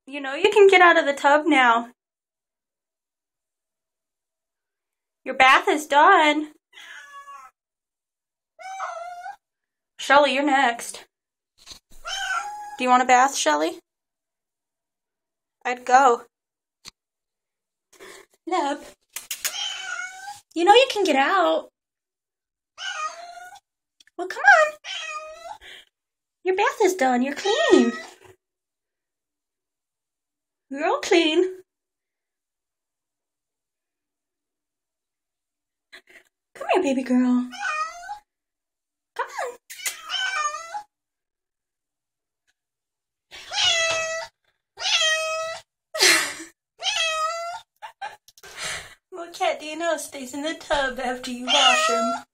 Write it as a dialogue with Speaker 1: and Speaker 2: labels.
Speaker 1: You know you can get out of the tub now. Your bath is done. Shelly, you're next. Do you want a bath, Shelly? I'd go. Lepp, you know you can get out. Well, come on. Your bath is done. You're clean. You're all clean. Come here, baby girl. Come on. What cat do you know stays in the tub after you wash him?